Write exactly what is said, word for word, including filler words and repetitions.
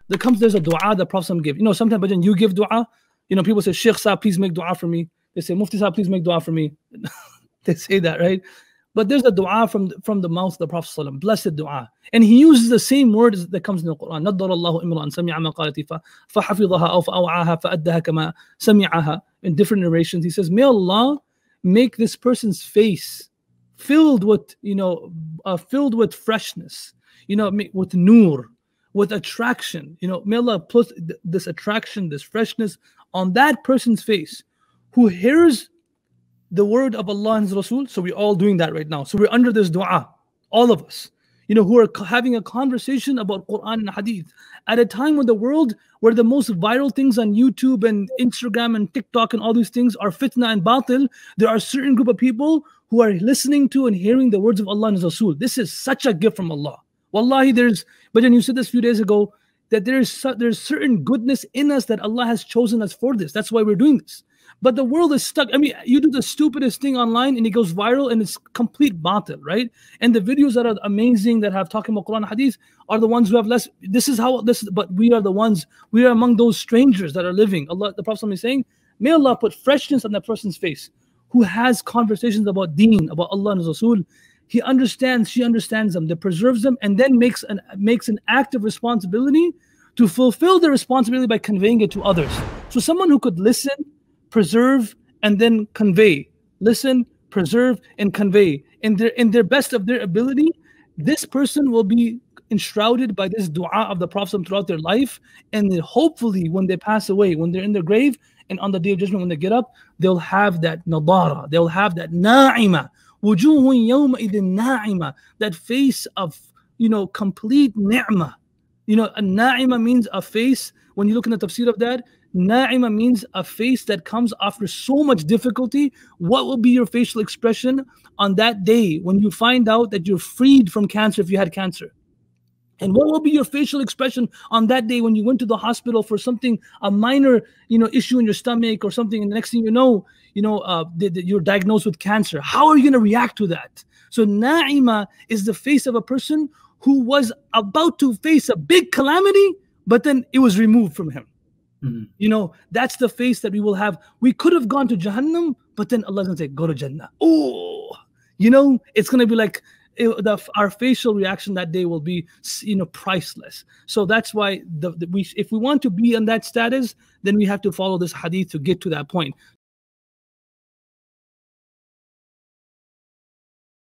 There comes, there's a dua the Prophet gave. You know, sometimes, but then you give dua. You know, people say, Sheikh Sahib, please make dua for me. They say, Mufti Sahib, please make dua for me. They say that, right? But there's a dua from, from the mouth of the Prophet ﷺ, blessed dua. And he uses the same word that comes in the Quran. نَضَّرَ اللَّهُ إِمْرًا سَمِعَ مَقَالَتِي فَحَفِظَهَا أَوْ فَأَوْعَاهَا فَأَدَّهَا كَمَا سَمِعَهَا. In different narrations, he says, may Allah make this person's face filled with, you know, uh, filled with freshness, you know, with nur, with attraction. You know, may Allah put th this attraction, this freshness on that person's face who hears the word of Allah and His Rasul. So we're all doing that right now. So we're under this dua, all of us, you know, who are having a conversation about Quran and Hadith at a time when the world, where the most viral things on YouTube and Instagram and TikTok and all these things are fitna and batil. There are a certain group of people who are listening to and hearing the words of Allah and His Rasul. This is such a gift from Allah. Wallahi, there's, but then you said this a few days ago, that there's, there's certain goodness in us that Allah has chosen us for this. That's why we're doing this. But the world is stuck. I mean, you do the stupidest thing online and it goes viral and it's complete batil, right? And the videos that are amazing, that have talking about Quran and Hadith, are the ones who have less. This is how this. But we are the ones. We are among those strangers that are living. Allah, the Prophet is saying, may Allah put freshness on that person's face who has conversations about Deen, about Allah and His Rasul. He understands. She understands them. That preserves them, and then makes an makes an active responsibility to fulfill the responsibility by conveying it to others. So someone who could listen, preserve, and then convey. Listen, preserve, and convey. In their, in their best of their ability, this person will be enshrouded by this dua of the Prophet throughout their life. And then hopefully when they pass away, when they're in their grave, and on the Day of Judgment, when they get up, they'll have that nadara. They'll have that na'ima. Wujuhun yawma idin na'ima. That face of, you know, complete ni'mah. You know, a na'ima means a face. When you look in the tafsir of that, na'ima means a face that comes after so much difficulty. What will be your facial expression on that day when you find out that you're freed from cancer if you had cancer? And what will be your facial expression on that day when you went to the hospital for something, a minor, you know, issue in your stomach or something, and the next thing you know, you know, uh, you're diagnosed with cancer? How are you going to react to that? So na'ima is the face of a person who was about to face a big calamity, but then it was removed from him. Mm-hmm. You know, that's the face that we will have. We could have gone to Jahannam, but then Allah's going to say, go to Jannah. Oh, you know, it's going to be like, it, the, our facial reaction that day will be, you know, priceless. So that's why the, the, we, if we want to be in that status, then we have to follow this hadith to get to that point.